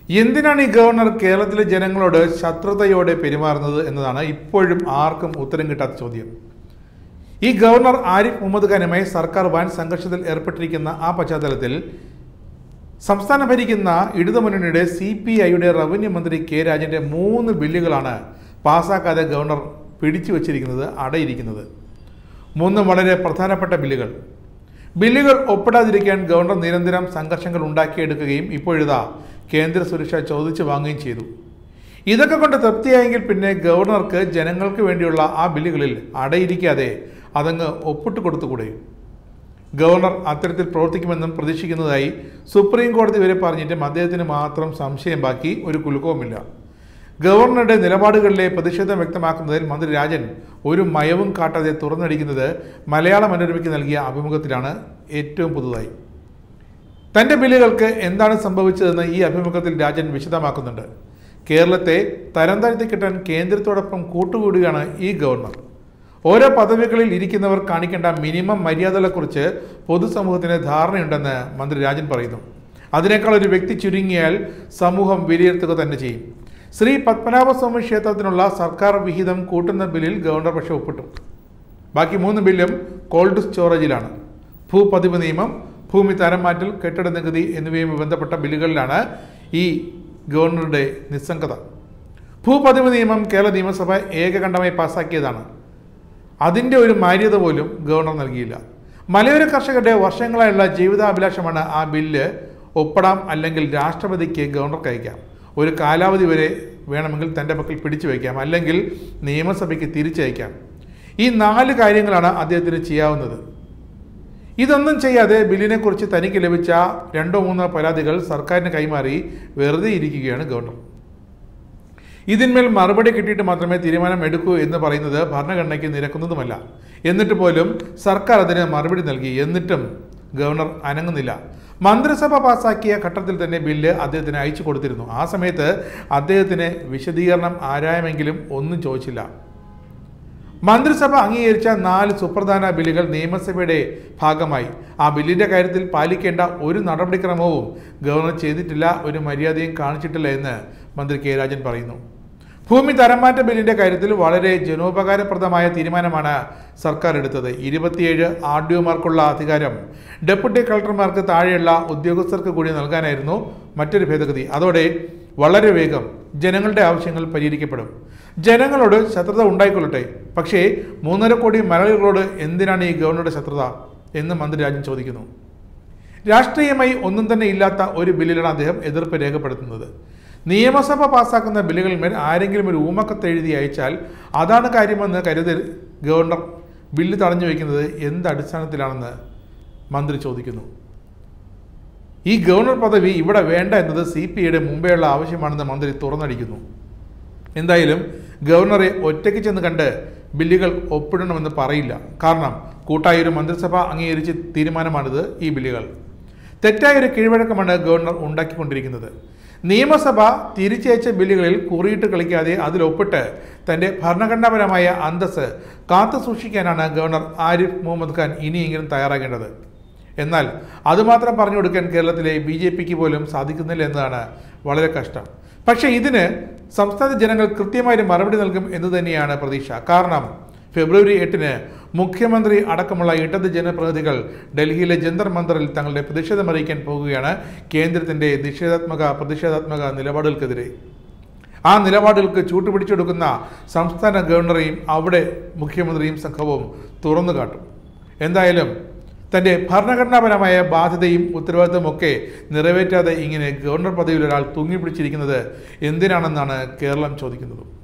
എന്തിനാണ് ഈ ഗവർണർ കേരളത്തിലെ ജനങ്ങളോട് ശത്രുതയോടെ പെരുമാറുന്നത് എന്നതാണ് ഇപ്പോഴും ആർക്കും ഉത്തരം കിട്ടാത്ത ചോദ്യം. ഈ ഗവർണർ ആരിഫ് മുഹമ്മദ് ഖാനുമായി സർക്കാർ വൻ സംഘർഷത്തിൽ ഏർപ്പെട്ടിരിക്കുന്ന ആ പശ്ചാത്തലത്തിൽ സംസ്ഥാനം ഭരിക്കുന്ന ഇടതുമുന്നണിയുടെ CPIയുടെ റവന്യൂ മന്ത്രി കെ രാജന്റെ 3 ബില്ലുകളാണ് പാസ്സാക്കാതെ ഗവർണർ പിടിച്ചു വച്ചിരിക്കുന്നത്, അടയിരിക്കുന്നത്. 3 വളരെ പ്രധാനപ്പെട്ട ബില്ലുകൾ ഒപ്പിടാതിരിക്കാൻ ഗവർണർ നിരന്തരം സംഘർഷങ്ങൾ ഉണ്ടാക്കിയെടുക്കുകയും ഇപ്പോഴിതാ കേന്ദ്ര സുരക്ഷ ചോദിച്ചു വാങ്ങുകയും ചെയ്തു. ഇതൊക്കെ കൊണ്ട് തൃപ്തിയായെങ്കിൽ പിന്നെ ഗവർണർക്ക് ജനങ്ങൾക്ക് വേണ്ടിയുള്ള ആ ബില്ലുകളിൽ അടയിരിക്കാതെ അതങ്ങ് ഒപ്പിട്ട് കൊടുത്തുകൂടെ? ഗവർണർ അത്തരത്തിൽ പ്രവർത്തിക്കുമെന്നും പ്രതീക്ഷിക്കുന്നതായി സുപ്രീം കോടതി വരെ പറഞ്ഞിട്ടും അദ്ദേഹത്തിന് മാത്രം സംശയം ബാക്കി ഒരു കുലുക്കവുമില്ല. ഗവർണറുടെ നിലപാടുകളിലെ പ്രതിഷേധം വ്യക്തമാക്കുന്നതിൽ മന്ത്രി രാജൻ ഒരു മയവും കാട്ടാതെ തുറന്നടിക്കുന്നത് മലയാള മനോരമയ്ക്ക് നൽകിയ അഭിമുഖത്തിലാണ് ഏറ്റവും പുതുതായി. തൻ്റെ ബില്ലുകൾക്ക് എന്താണ് സംഭവിച്ചതെന്ന് ഈ അഭിമുഖത്തിൽ രാജൻ വിശദമാക്കുന്നുണ്ട്. കേരളത്തെ തരം താഴ്ത്തി കിട്ടാൻ കേന്ദ്രത്തോടൊപ്പം കൂട്ടുകൂടുകയാണ് ഈ ഗവർണർ. ഓരോ പദവികളിൽ ഇരിക്കുന്നവർ കാണിക്കേണ്ട മിനിമം മര്യാദകളെക്കുറിച്ച് പൊതുസമൂഹത്തിന് ധാരണയുണ്ടെന്ന് മന്ത്രി രാജൻ പറയുന്നു. അതിനേക്കാൾ ഒരു വ്യക്തി ചുരുങ്ങിയാൽ സമൂഹം വിലയിരുത്തുക തന്നെ ചെയ്യും. ശ്രീ പത്മനാഭസ്വാമി ക്ഷേത്രത്തിനുള്ള സർക്കാർ വിഹിതം കൂട്ടുന്ന ബില്ലിൽ ഗവർണർ പക്ഷേ ഒപ്പിട്ടു. ബാക്കി 3 ബില്ലും കോൾഡ് സ്റ്റോറേജിലാണ്. ഭൂപതിവ് നിയമം, ഭൂമി തരം മാറ്റൽ, കെട്ടിട നികുതി എന്നിവയുമായി ബന്ധപ്പെട്ട ബില്ലുകളിലാണ് ഈ ഗവർണറുടെ നിസ്സംഗത. ഭൂപതിവ് നിയമം കേരള നിയമസഭ ഏകകണ്ഠമായി പാസ്സാക്കിയതാണ്. അതിൻ്റെ ഒരു മാന്യത പോലും ഗവർണർ നൽകിയില്ല. മലയോര കർഷകരുടെ വർഷങ്ങളായുള്ള ജീവിതാഭിലാഷമാണ് ആ ബില്ല് ഒപ്പിടാം, അല്ലെങ്കിൽ രാഷ്ട്രപതിക്ക് ഗവർണർക്ക് അയക്കാം. ഒരു കാലാവധി വരെ വേണമെങ്കിൽ തൻ്റെ പക്കൽ പിടിച്ചു വയ്ക്കാം, അല്ലെങ്കിൽ നിയമസഭയ്ക്ക് തിരിച്ചയക്കാം. ഈ 4 കാര്യങ്ങളാണ് അദ്ദേഹത്തിന് ചെയ്യാവുന്നത്. ഇതൊന്നും ചെയ്യാതെ ബില്ലിനെക്കുറിച്ച് തനിക്ക് ലഭിച്ച 2-3 പരാതികൾ സർക്കാരിന് കൈമാറി വെറുതെ ഇരിക്കുകയാണ് ഗവർണർ. ഇതിന്മേൽ മറുപടി കിട്ടിയിട്ട് മാത്രമേ തീരുമാനം എടുക്കൂ എന്ന് പറയുന്നത് ഭരണഘടനയ്ക്ക് നിരക്കുന്നതുമല്ല. എന്നിട്ട് പോലും സർക്കാർ അതിന് മറുപടി നൽകി. എന്നിട്ടും ഗവർണർ അനങ്ങുന്നില്ല. മന്ത്രിസഭ പാസാക്കിയ ഘട്ടത്തിൽ തന്നെ ബില്ല് അദ്ദേഹത്തിന് അയച്ചു കൊടുത്തിരുന്നു. ആ സമയത്ത് അദ്ദേഹത്തിന് വിശദീകരണം ആരായമെങ്കിലും ഒന്നും ചോദിച്ചില്ല. മന്ത്രിസഭ അംഗീകരിച്ച 4 സുപ്രധാന ബില്ലുകൾ നിയമസഭയുടെ ഭാഗമായി. ആ ബില്ലിന്റെ കാര്യത്തിൽ പാലിക്കേണ്ട ഒരു നടപടിക്രമവും ഗവർണർ ചെയ്തിട്ടില്ല, ഒരു മര്യാദയും കാണിച്ചിട്ടില്ല എന്ന് മന്ത്രി കെ രാജൻ പറയുന്നു. ഭൂമി തരംമാറ്റ ബില്ലിന്റെ കാര്യത്തിൽ വളരെ ജനോപകാരപ്രദമായ തീരുമാനമാണ് സർക്കാർ എടുത്തത്. 27 RDOമാർക്കുള്ള അധികാരം ഡെപ്യൂട്ടി കളക്ടർമാർക്ക് താഴെയുള്ള ഉദ്യോഗസ്ഥർക്ക് കൂടി നൽകാനായിരുന്നു മറ്റൊരു ഭേദഗതി. അതോടെ വളരെ വേഗം ജനങ്ങളുടെ ആവശ്യങ്ങൾ പരിഹരിക്കപ്പെടും. ജനങ്ങളോട് ശത്രുത ഉണ്ടായിക്കൊള്ളട്ടെ, പക്ഷേ 3.5 കോടി മലയാളികളോട് എന്തിനാണ് ഈ ഗവർണറുടെ ശത്രുത എന്ന് മന്ത്രി രാജൻ ചോദിക്കുന്നു. രാഷ്ട്രീയമായി ഒന്നും തന്നെ ഇല്ലാത്ത ഒരു ബില്ലിലാണ് അദ്ദേഹം എതിർപ്പ് രേഖപ്പെടുത്തുന്നത്. നിയമസഭ പാസ്സാക്കുന്ന ബില്ലുകളിന്മേൽ ആരെങ്കിലും ഒരു ഊമക്കത്ത് എഴുതി അയച്ചാൽ അതാണ് കാര്യമെന്ന് കരുതി ഗവർണർ ബില്ല് തടഞ്ഞു വയ്ക്കുന്നത് എന്ത് അടിസ്ഥാനത്തിലാണെന്ന് മന്ത്രി ചോദിക്കുന്നു. ഈ ഗവർണർ പദവി ഇവിടെ വേണ്ട എന്നത് CPIയുടെ മുമ്പേയുള്ള ആവശ്യമാണെന്ന് മന്ത്രി തുറന്നടിക്കുന്നു. എന്തായാലും ഗവർണറെ ഒറ്റയ്ക്ക് ചെന്ന് കണ്ട് ബില്ലുകൾ ഒപ്പിടണമെന്ന് പറയില്ല. കാരണം കൂട്ടായൊരു മന്ത്രിസഭ അംഗീകരിച്ച് തീരുമാനമാണിത്. ഈ ബില്ലുകൾ തെറ്റായൊരു കീഴ്വഴക്കമാണ് ഗവർണർ ഉണ്ടാക്കിക്കൊണ്ടിരിക്കുന്നത്. നിയമസഭ തിരിച്ചയച്ച ബില്ലുകളിൽ കുറിയിട്ട് കളിക്കാതെ അതിൽ ഒപ്പിട്ട് തൻ്റെ ഭരണഘടനാപരമായ അന്തസ്സ് കാത്തു സൂക്ഷിക്കാനാണ് ഗവർണർ ആരിഫ് മുഹമ്മദ് ഖാൻ ഇനിയെങ്കിലും തയ്യാറാകേണ്ടത്. എന്നാൽ അതുമാത്രം പറഞ്ഞു കൊടുക്കാൻ കേരളത്തിലെ BJPക്ക് പോലും സാധിക്കുന്നില്ല എന്നതാണ് വളരെ കഷ്ടം. പക്ഷേ ഇതിന് സംസ്ഥാന ജനങ്ങൾ കൃത്യമായി മറുപടി നൽകും എന്ന് തന്നെയാണ് പ്രതീക്ഷ. കാരണം ഫെബ്രുവരി 8-ന് മുഖ്യമന്ത്രി അടക്കമുള്ള ഇടത് ജനപ്രതിനിധികൾ ഡൽഹിയിലെ ജന്തർ മന്ദറിൽ തങ്ങളുടെ പ്രതിഷേധം അറിയിക്കാൻ പോകുകയാണ് കേന്ദ്രത്തിൻ്റെ പ്രതിഷേധാത്മക നിലപാടുകൾക്കെതിരെ. ആ നിലപാടുകൾക്ക് ചൂട്ടുപിടിച്ചെടുക്കുന്ന സംസ്ഥാന ഗവർണറെയും അവിടെ മുഖ്യമന്ത്രിയും സംഘവും തുറന്നു കാട്ടും. എന്തായാലും തൻ്റെ ഭരണഘടനാപരമായ ബാധ്യതയും ഉത്തരവാദിത്തവും ഒക്കെ നിറവേറ്റാതെ ഇങ്ങനെ ഗവർണർ പദവിയിൽ ഒരാൾ തൂങ്ങിപ്പിടിച്ചിരിക്കുന്നത് എന്തിനാണെന്നാണ് കേരളം ചോദിക്കുന്നത്.